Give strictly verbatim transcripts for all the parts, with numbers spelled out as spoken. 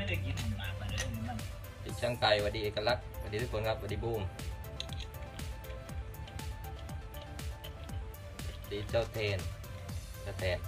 ได้กินหมากมาเลยมันดิช่างไก่สวัสดีเอกลักษณ์สวัสดีทุกคนครับสวัสดีบูมสวัสดีเจ้าเทนเจ้าแทน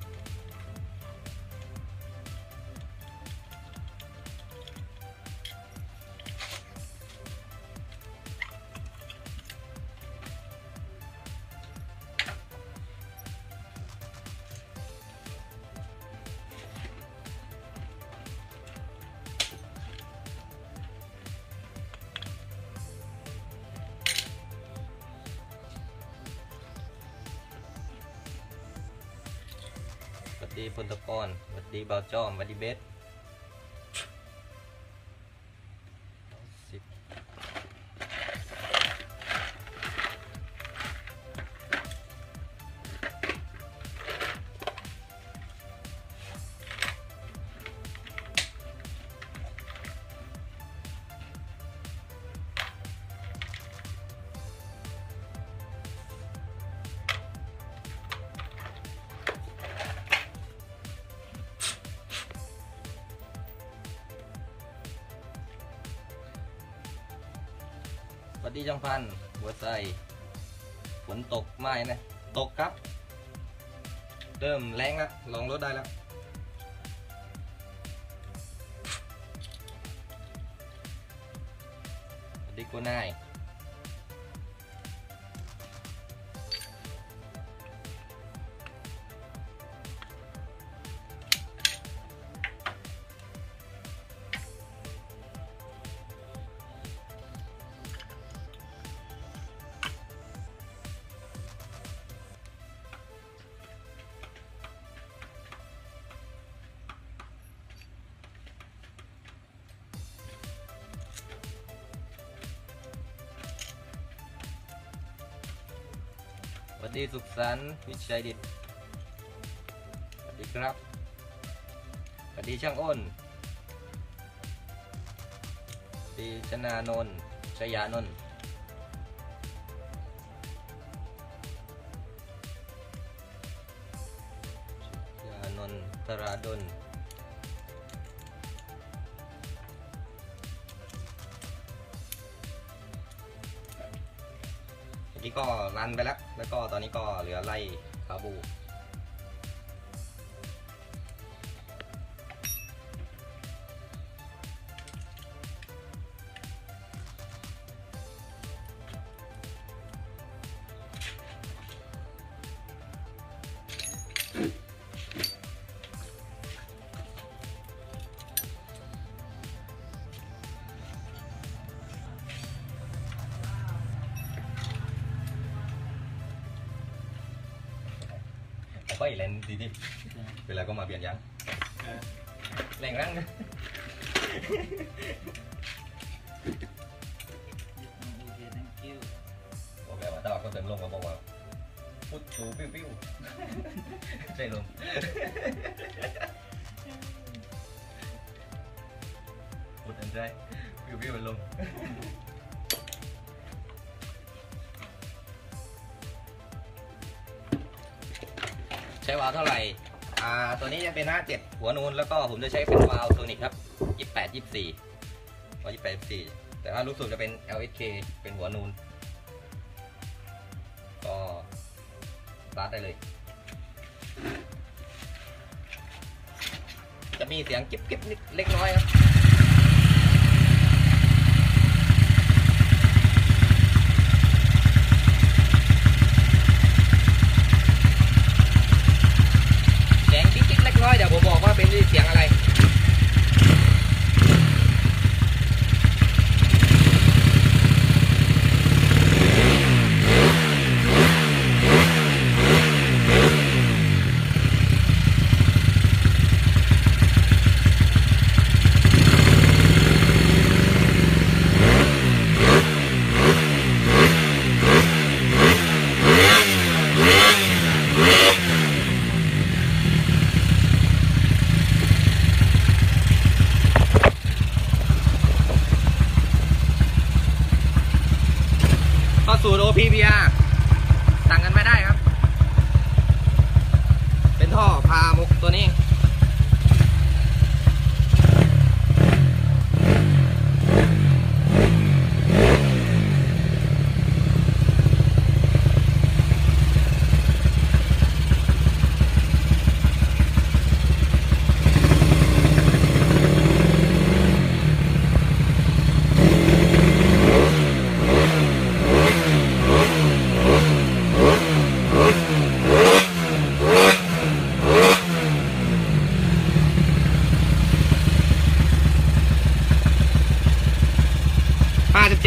สวัสดีพลตกรสวัสดีเบาจ้อมสวัสดีเบสสิบสวัสดีจังพันหัวใจฝนตกไม่นะตกครับเริ่มแรงแล้วลองรถได้แล้วสวัสดีกูนายสวัสดีสุขสันต์วิชัยดิตสวัสดีครับสวัสดีช่างอ้นสวัสดีชนานนท์ชยานนท์ชยานนท์ธราดลนี่ก็รันไปแล้วแล้วก็ตอนนี้ก็เหลือไล่คาบูไปเล่นดีดิเวลาก็มาเปลี่ยนยางแรงรั้งนะบอกแล้วว่าตลาดก็เติมลงมาบอกว่าพุทชูปิ้วปิ้วใช่ลงพุทอันใจปิ้วปิ้วเป็นลงใช้วาล์วเท่าไหร่อ่าตัวนี้จะเป็นหน้าเจ็ดหัวนูนแล้วก็ผมจะใช้เป็นวาล์วโซนิกครับยี่สิบแปด ยี่สิบสี่วาล์วยี่สิบแปด ยี่สิบสี่แต่ว่าลูกสูบจะเป็น แอล เอส เค เป็นหัวนูนก็สตาร์ทได้เลยจะมีเสียงกิ๊บกิ๊บนิดเล็กน้อยครับเดี๋ยวผมบอกว่าเป็นเสียงอะไร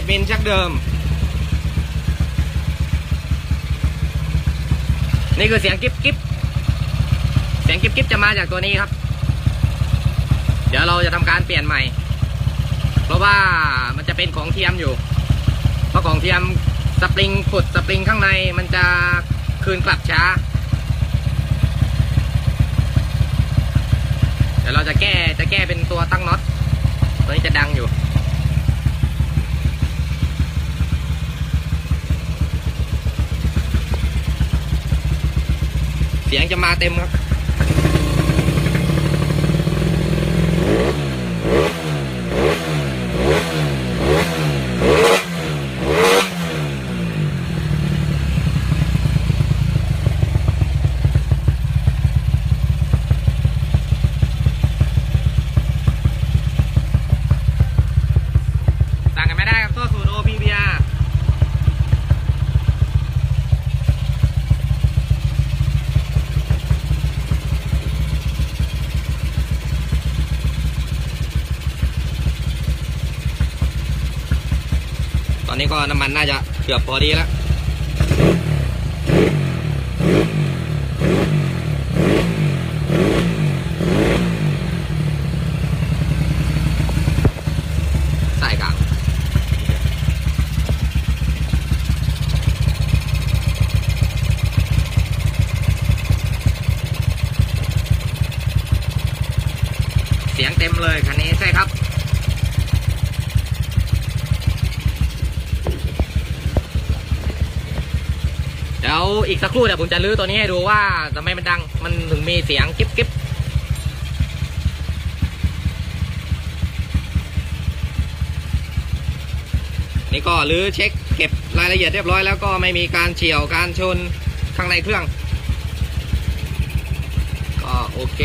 มิลชักเดิมนี่คือเสียงกิ๊บกิ๊บเสียงกิ๊บกิ๊บจะมาจากตัวนี้ครับเดี๋ยวเราจะทำการเปลี่ยนใหม่เพราะว่ามันจะเป็นของเทียมอยู่เพราะของเทียมสปริงกดสปริงข้างในมันจะคืนกลับช้าเดี๋ยวเราจะแก้จะแก้เป็นตัวตั้งน็อตตัวนี้จะดังอยู่เสียงจะมาเต็มครับต่างกันไม่ได้ครับตัวสูตร โอ พี วี อาร์ ตอนนี้ก็น้ำมันน่าจะเกือบพอดีแล้วใส่กลางเสียงเต็มเลยคันนี้ใช่ครับเดี๋ยวอีกสักครู่เดี๋ยวผมจะลื้อตัวนี้ให้ดูว่าทำไมมันดังมันถึงมีเสียงกิ๊บกิ๊บนี่ก็ลื้อเช็คเก็บรายละเอียดเรียบร้อยแล้วก็ไม่มีการเฉี่ยวการชนข้างในเครื่องก็โอเค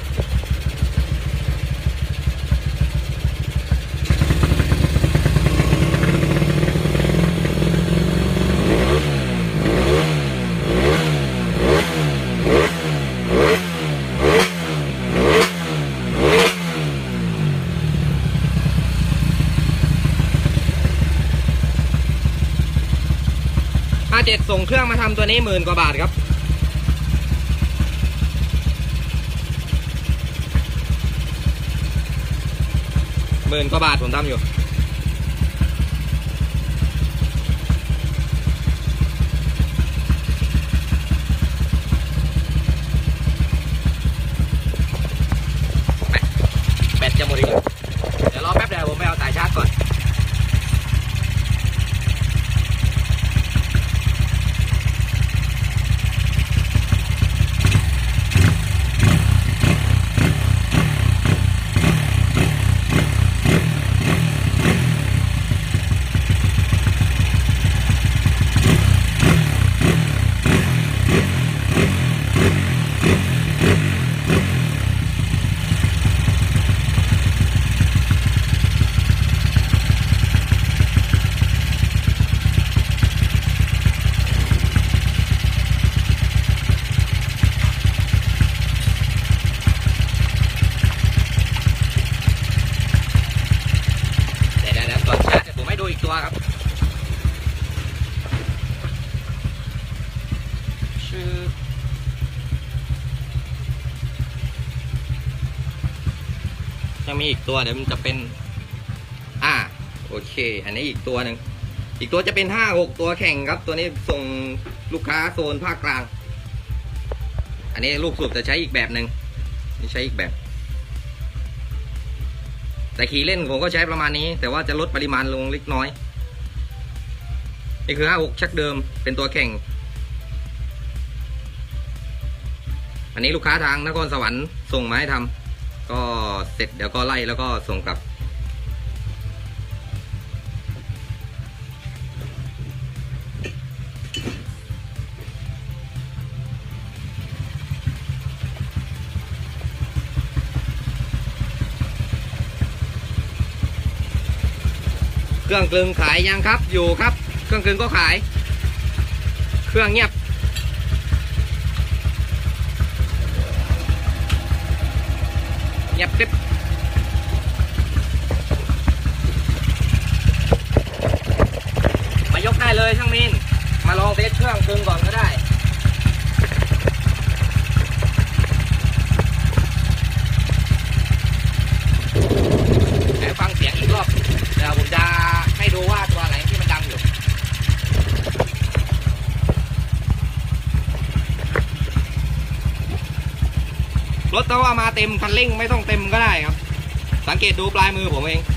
ห้าเจ็ดส่งเครื่องมาทำตัวนี้หมื่นกว่าบาทครับหมื่นกว่าบาทผมทำอยู่แบตจะหมดอีกเดี๋ยวรอแป๊บเดียวผมไปเอาสายชาร์จก่อนตัวครับชื่อยังมีอีกตัวเดี๋ยวมันจะเป็นอ่าโอเคอันนี้อีกตัวหนึ่งอีกตัวจะเป็นห้าหกตัวแข่งครับตัวนี้ส่งลูกค้าโซนภาคกลางอันนี้ลูกสูบจะใช้อีกแบบหนึ่งนี่ใช้อีกแบบแต่ขี่เล่นผมก็ใช้ประมาณนี้แต่ว่าจะลดปริมาณลงเล็กน้อยนี่คือห้าหกชักเดิมเป็นตัวแข่งอันนี้ลูกค้าทางนครสวรรค์ส่งมาให้ทำก็เสร็จเดี๋ยวก็ไล่แล้วก็ส่งกลับเครื่องกลึงขายยังครับอยู่ครับเครื่องกลึงก็ขายเครื่องเงียบเงียบกริบเครื่องกึ่งก่อนก็ได้เดี๋ยวฟังเสียงอีกรอบเดี๋ยวผมจะให้ดูว่าตัวไหนที่มันดังอยู่รถถ้าว่ามาเต็มคันเร่งไม่ต้องเต็มก็ได้ครับสังเกตดูปลายมือผมเอง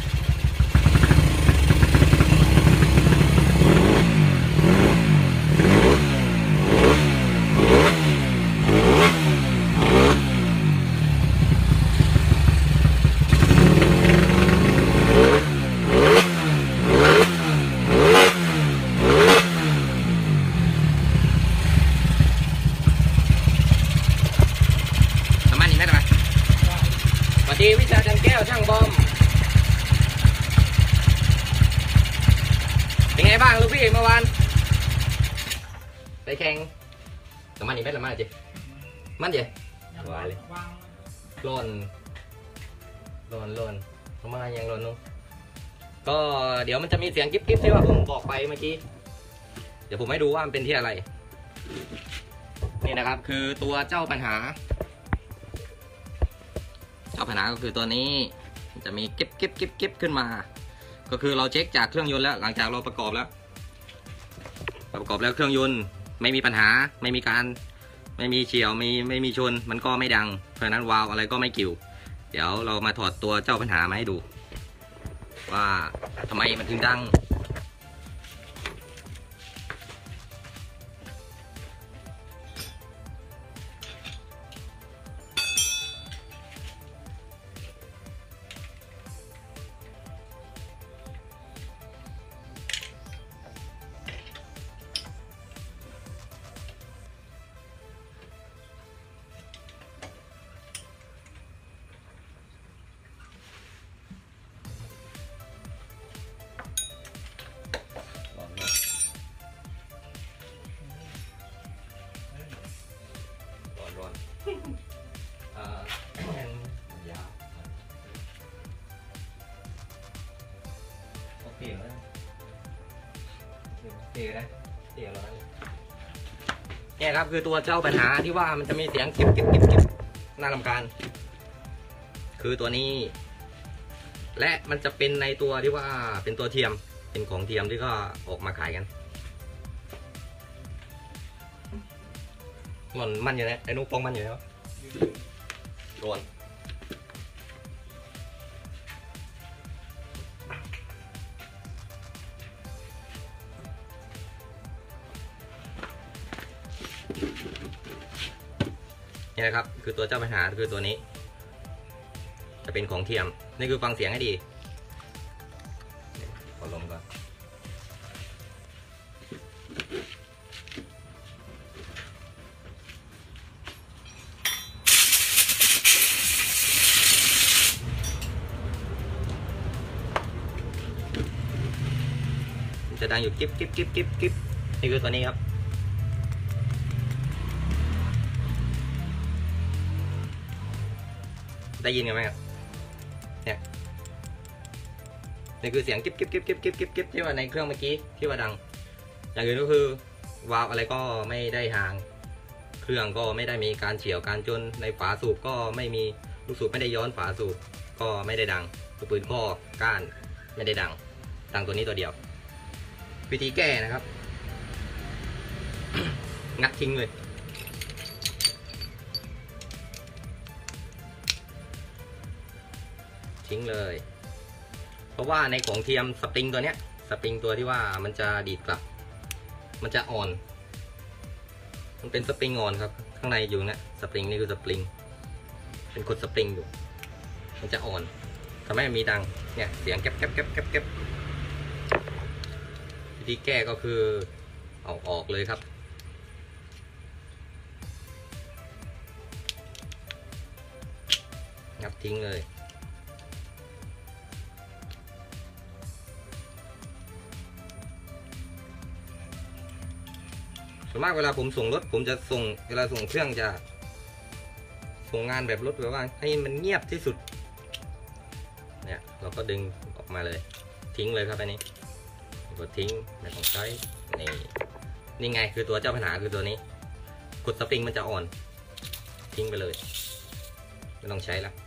ดีวิชาจันแก้วช่างบอมเป็นไงบ้างลูกพี่เมื่อวานไปแข่งน้ำมันอีกเม็ดละมันจีมันจีวายเลยล่นล่นล่นทำไมยังล่นนู้ก็เดี๋ยวมันจะมีเสียงกิ๊บกิ๊บที่ว่าผมบอกไปเมื่อกี้เดี๋ยวผมให้ดูว่ามันเป็นที่อะไรนี่นะครับคือตัวเจ้าปัญหาเจ้าปัญหาก็คือตัวนี้จะมีเก็บเก็บเก็บเก็บขึ้นมาก็คือเราเช็คจากเครื่องยนต์แล้วหลังจากเราประกอบแล้วประกอบแล้วเครื่องยนต์ไม่มีปัญหาไม่มีการไม่มีเฉียวไม่ไม่มีชนมันก็ไม่ดังเพราะฉะนั้นวาล์วอะไรก็ไม่กิ่วเดี๋ยวเรามาถอดตัวเจ้าปัญหามาให้ดูว่าทำไมมันถึงดังเสียงนะเสียงนะเสียงแล้วเนี่ยครับคือตัวเจ้าปัญหาที่ว่ามันจะมีเสียงกิ๊บกิ๊บกิ๊บกิ๊บน่ารำคาญคือตัวนี้และมันจะเป็นในตัวที่ว่าเป็นตัวเทียมเป็นของเทียมที่ก็ออกมาขายกันมันมันอยู่นะไอ้นุ๊กปองมันอยู่แล้วโดนนี่นะครับคือตัวเจ้าปัญหาคือตัวนี้จะเป็นของเทียมนี่คือฟังเสียงให้ดีขอลมก่อนจะดังอยู่กิ๊บกิ๊บกิ๊บกิ๊บกิ๊บนี่คือตัวนี้ครับได้ยินกันไหมครับเนี่ยนี่คือเสียงกิ๊บกิ๊บกิ๊บกิ๊บกิ๊บกิ๊บกิ๊บที่ว่าในเครื่องเมื่อกี้ที่ว่าดังอย่างอื่นก็คือวาล์วอะไรก็ไม่ได้ห่างเครื่องก็ไม่ได้มีการเฉี่ยวการจนในฝาสูบก็ไม่มีลูกสูบไม่ได้ย้อนฝาสูบก็ไม่ได้ดังตัวปืนข้อก้านไม่ได้ดังดังตัวนี้ตัวเดียววิธีแก้นะครับ งัดทิ้งเลยทิ้งเลยเพราะว่าในของเทียมสปริงตัวเนี้ยสปริงตัวที่ว่ามันจะดีดกลับมันจะอ่อนมันเป็นสปริงอ่อนครับข้างในอยู่นะสปริงนี่คือสปริงเป็นขดสปริงอยู่มันจะอ่อนทำให้มันมีดังเนี่ยเสียงแก๊บแก๊บแก๊บแก๊บแก๊บวิธีแก้ก็คือเอาออกเลยครับงับทิ้งเลยส่วนมากเวลาผมส่งรถผมจะส่งเวลาส่งเครื่องจะส่งงานแบบรถแบบว่าให้มันเงียบที่สุดเนี่ยเราก็ดึงออกมาเลยทิ้งเลยครับอันนี้กดทิ้งไม่ต้องใช้นี่นี่ไงคือตัวเจ้าปัญหาคือตัวนี้กดสปริงมันจะอ่อนทิ้งไปเลยไม่ต้องใช้แล้ว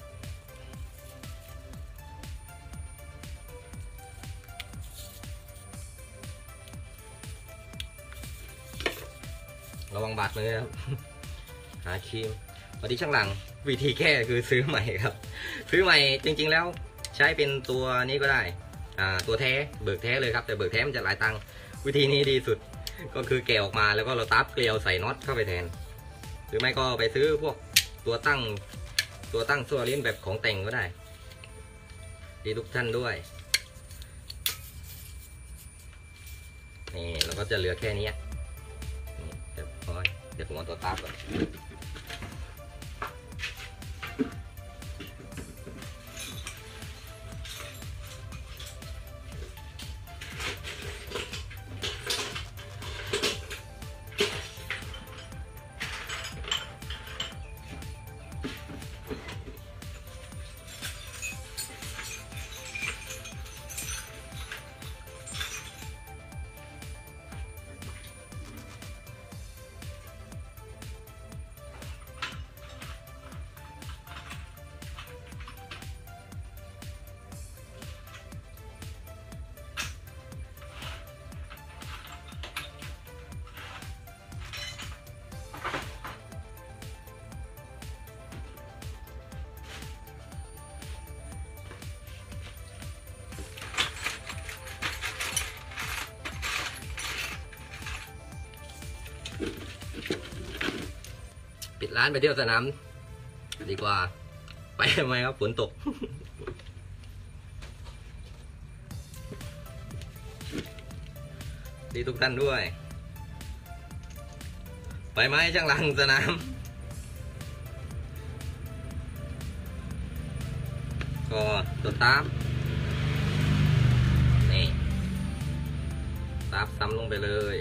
ระวังบาดมือครับหาครีมพอดีช่างหลังวิธีแก้คือซื้อใหม่ครับซื้อใหม่จริงๆแล้วใช้เป็นตัวนี้ก็ได้อ่าตัวแท้เบิกแท้เลยครับแต่เบิกแท้มันจะหลายตังค์วิธีนี้ดีสุดก็คือแกะออกมาแล้วก็เราตัดเกลียวใส่น็อตเข้าไปแทนหรือไม่ก็ไปซื้อพวกตัวตั้งตัวตั้งโซ่ลิ้นแบบของแต่งก็ได้ดีทุกท่านด้วยนี่เราก็จะเหลือแค่นี้นี่เดี๋ยวพอเดี๋ยวผมเอาตัวตัดก่อนปิดร้านไปเที่ยวสนามดีกว่าไปทำไมครับฝนตก ดีทุกท่านด้วยไปไหมช่างหลังสนามก็ตัวตามนี่ตามซ้ำลงไปเลย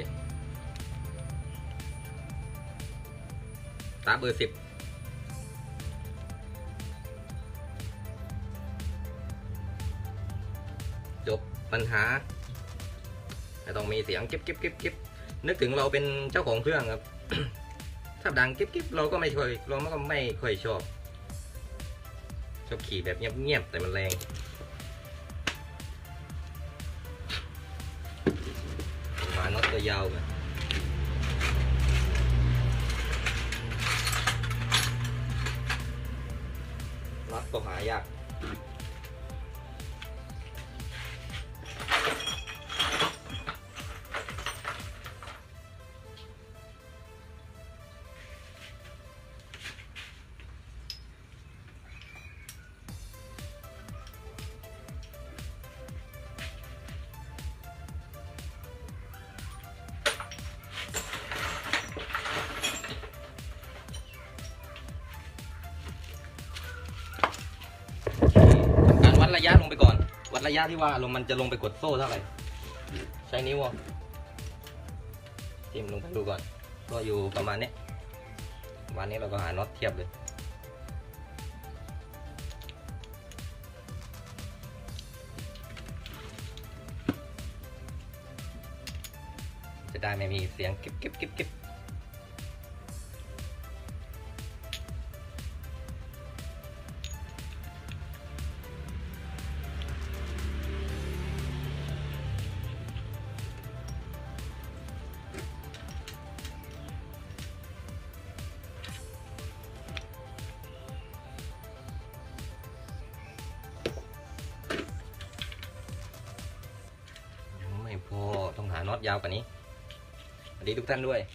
ตาเบอร์สิบจบปัญหาไม่ต้องมีเสียงกิ๊บกิ๊บกิ๊บกิ๊บนึกถึงเราเป็นเจ้าของเครื่องครับ ถ้าดังกิ๊บกิ๊บเราก็ไม่ค่อยเราก็ไม่ค่อยชอบชอบขี่แบบเงียบๆแต่มันแรงมาน็อตตัวยาวเลยน็อตก็หายากระยะลงไปก่อนวัดระยะที่ว่าลงมันจะลงไปกดโซ่เท่าไหร่ใช้นิ้วจิ้มลงไปดูก่อนก็อยู่ประมาณนี้วันนี้เราก็หาน็อตเทียบเลยจะได้ไม่มีเสียงกิ๊บกิ๊บกิ๊บกิ๊บพอต้องหาน็อตยาวกว่านี้สวัสดีทุกท่านด้วย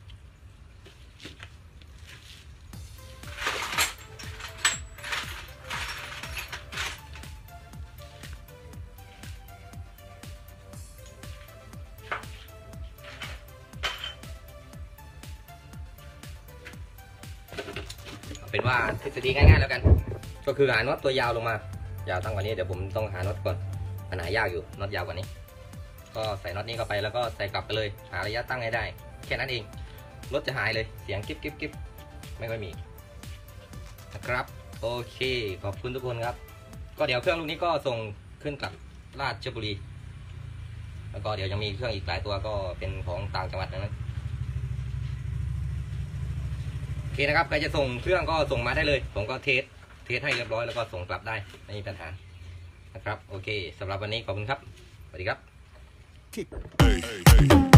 เป็นว่าทฤษฎีง่ายๆแล้วกันก็คือหาน็อตตัวยาวลงมายาวตั้งกว่านี้เดี๋ยวผมต้องหาน็อตก่อนปัญหายากอยู่น็อตยาวกว่านี้ก็ใส่น็อตนี้เข้าไปแล้วก็ใส่กลับไปเลยหาระยะตั้งให้ได้แค่นั้นเองรถจะหายเลยเสียงกิ๊บกิ๊บกิ๊บไม่ค่อยมีนะครับโอเคขอบคุณทุกคนครับก็เดี๋ยวเครื่องลูกนี้ก็ส่งขึ้นกลับราชบุรีแล้วก็เดี๋ยวยังมีเครื่องอีกหลายตัวก็เป็นของต่างจังหวัดนะโอเคนะครับใครจะส่งเครื่องก็ส่งมาได้เลยผมก็เทสเทสให้เรียบร้อยแล้วก็ส่งกลับได้ไม่มีปัญหานะครับโอเคสำหรับวันนี้ขอบคุณครับสวัสดีครับ